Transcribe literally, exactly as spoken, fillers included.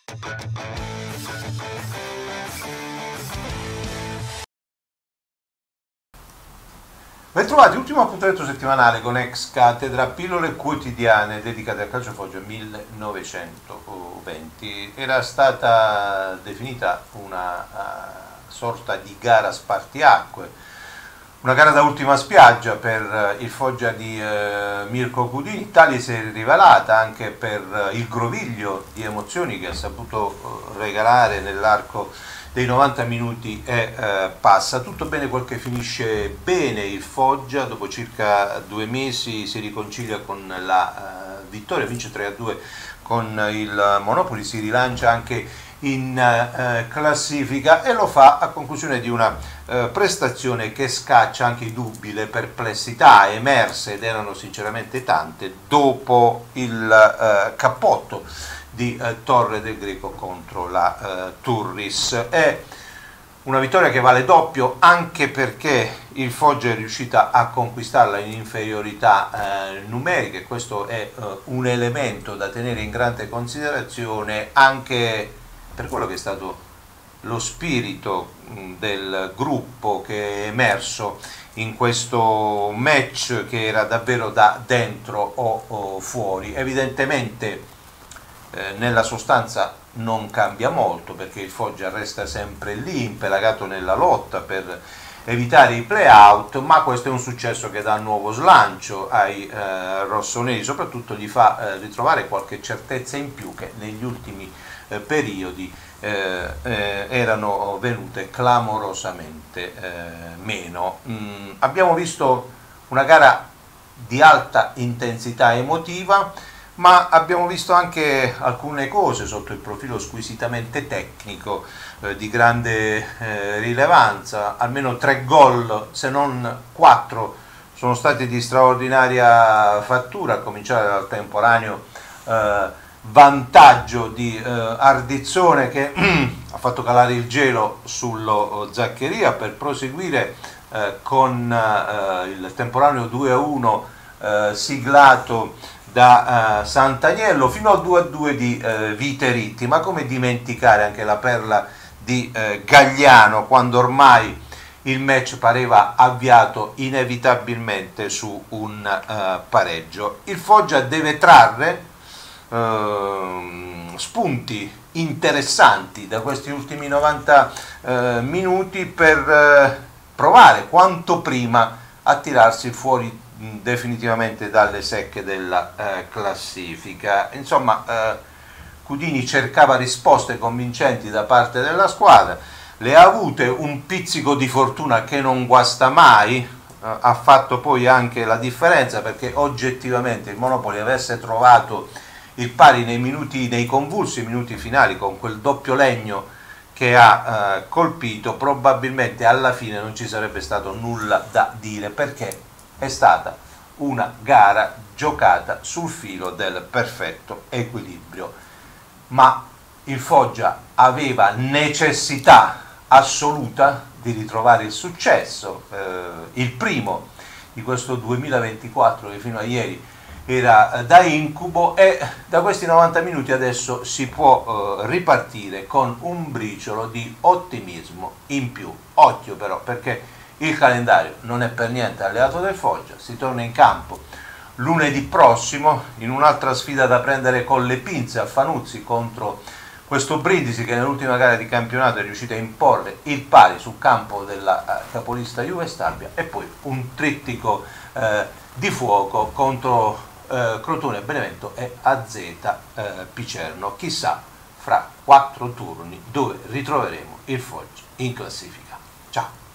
Bentrovati, ultimo appuntamento settimanale con Ex Cattedra, pillole quotidiane dedicate al calcio Foggia millenovecentoventi. Era stata definita una uh, sorta di gara spartiacque, una gara da ultima spiaggia per uh, il Foggia di uh, Mirko Cudini. Tale si è rivelata anche per uh, il groviglio di emozioni che ha saputo uh, regalare nell'arco dei novanta minuti e eh, passa. Tutto bene quel che finisce bene. Il Foggia dopo circa due mesi si riconcilia con la eh, vittoria, vince tre a due con il Monopoli, si rilancia anche in eh, classifica e lo fa a conclusione di una eh, prestazione che scaccia anche i dubbi, le perplessità emerse, ed erano sinceramente tante, dopo il eh, cappotto di eh, Torre del Greco contro la eh, Turris. È una vittoria che vale doppio anche perché il Foggia è riuscita a conquistarla in inferiorità eh, numeriche. Questo è eh, un elemento da tenere in grande considerazione anche per quello che è stato lo spirito mh, del gruppo che è emerso in questo match, che era davvero da dentro o, o fuori. Evidentemente Eh, nella sostanza non cambia molto, perché il Foggia resta sempre lì impelagato nella lotta per evitare i play-out, ma questo è un successo che dà nuovo slancio ai eh, rossoneri, soprattutto gli fa eh, ritrovare qualche certezza in più che negli ultimi eh, periodi eh, eh, erano venute clamorosamente eh, meno. Mm, abbiamo visto una gara di alta intensità emotiva, ma abbiamo visto anche alcune cose sotto il profilo squisitamente tecnico eh, di grande eh, rilevanza. Almeno tre gol, se non quattro, sono stati di straordinaria fattura, a cominciare dal temporaneo eh, vantaggio di eh, Ardizzone, che ha fatto calare il gelo sullo Zaccheria per proseguire eh, con eh, il temporaneo due a uno eh, siglato da uh, Sant'Agnello, fino al due a due di uh, Viteritti. Ma come dimenticare anche la perla di uh, Gagliano, quando ormai il match pareva avviato inevitabilmente su un uh, pareggio. Il Foggia deve trarre uh, spunti interessanti da questi ultimi novanta uh, minuti per uh, provare quanto prima a tirarsi fuori definitivamente dalle secche della eh, classifica. Insomma, eh, Cudini cercava risposte convincenti da parte della squadra, le ha avute, un pizzico di fortuna che non guasta mai, eh, ha fatto poi anche la differenza, perché oggettivamente il Monopoli avesse trovato il pari nei minuti, nei convulsi minuti finali, con quel doppio legno che ha eh, colpito, probabilmente alla fine non ci sarebbe stato nulla da dire, perché è stata una gara giocata sul filo del perfetto equilibrio. Ma il Foggia aveva necessità assoluta di ritrovare il successo, eh, il primo di questo duemilaventiquattro che fino a ieri era da incubo, e da questi novanta minuti adesso si può eh, ripartire con un briciolo di ottimismo in più. Occhio però, perché il calendario non è per niente alleato del Foggia. Si torna in campo lunedì prossimo in un'altra sfida da prendere con le pinze a Fanuzzi contro questo Brindisi, che nell'ultima gara di campionato è riuscito a imporre il pari sul campo della uh, capolista Juve Stabia, e poi un trittico uh, di fuoco contro uh, Crotone, Benevento e A Z uh, Picerno. Chissà fra quattro turni dove ritroveremo il Foggia in classifica. Ciao!